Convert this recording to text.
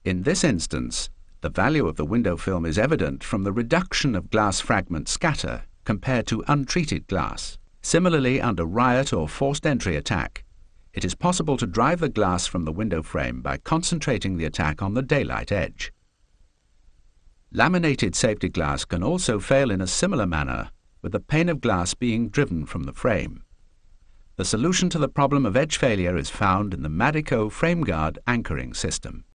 In this instance, the value of the window film is evident from the reduction of glass fragment scatter compared to untreated glass. Similarly, under riot or forced entry attack, it is possible to drive the glass from the window frame by concentrating the attack on the daylight edge. Laminated safety glass can also fail in a similar manner, with the pane of glass being driven from the frame. The solution to the problem of edge failure is found in the Madico frame guard anchoring system.